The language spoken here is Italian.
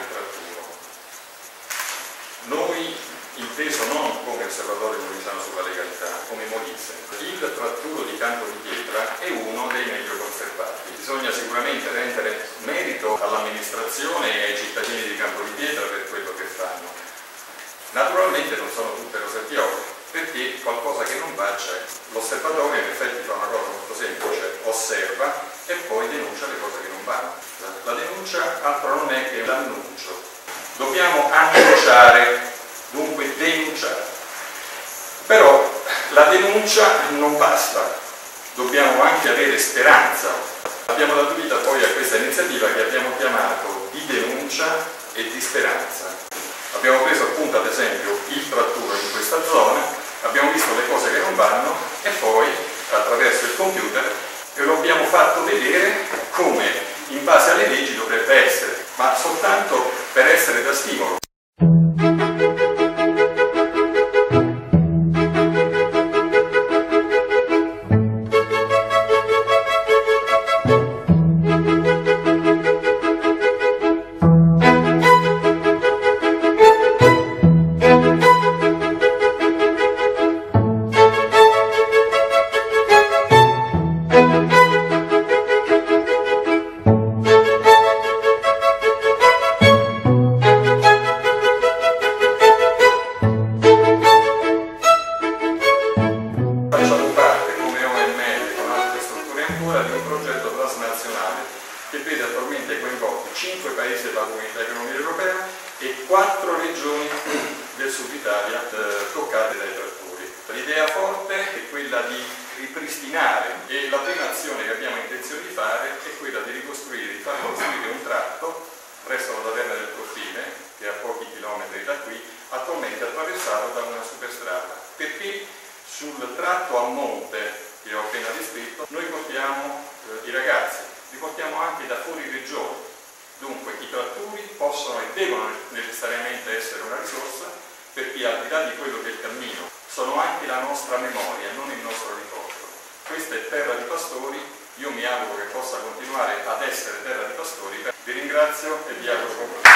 tratturo. Noi, inteso non come osservatorio molisano sulla legalità, come Molise, il tratturo di Campo di Pietra è uno dei meglio conservati. Bisogna sicuramente rendere merito all'amministrazione e ai cittadini di Campo di Pietra per quello che fanno. Naturalmente non sono tutte rose e fiori, perché qualcosa che non va c'è. L'osservatorio in effetti fa una cosa molto semplice, osserva e poi denuncia le cose che non vanno. La denuncia altro non è che l'annuncio. Dobbiamo annunciare, dunque denunciare. Però la denuncia non basta, dobbiamo anche avere speranza. Abbiamo dato vita poi a questa iniziativa che abbiamo chiamato di denuncia e di speranza. Abbiamo preso appunto ad esempio il tratturo in questa zona, abbiamo visto le cose che non vanno e poi attraverso il computer lo abbiamo fatto vedere come in base alle leggi dovrebbe essere, ma soltanto per essere da stimolo. Facciamo parte come OML con altre strutture ancora di un progetto transnazionale che vede attualmente coinvolti 5 paesi della Comunità Economica Europea e 4 regioni del sud Italia toccate dai trattori. L'idea forte è quella di ripristinare e la prima azione che abbiamo intenzione di fare è quella di ricostruire, di far costruire un tratto presso la Taverna del Cortile, che è a pochi chilometri da qui, attualmente attraversato da una superstrada. Perché sul tratto a monte che ho appena descritto noi portiamo i ragazzi, li portiamo anche da fuori regione, dunque i trattori possono e devono necessariamente essere una risorsa perché al di là di quello che è il cammino sono anche la nostra memoria, non il nostro ricordo. Questa è terra di pastori, io mi auguro che possa continuare ad essere terra di pastori. Vi ringrazio e vi auguro buon proseguimento.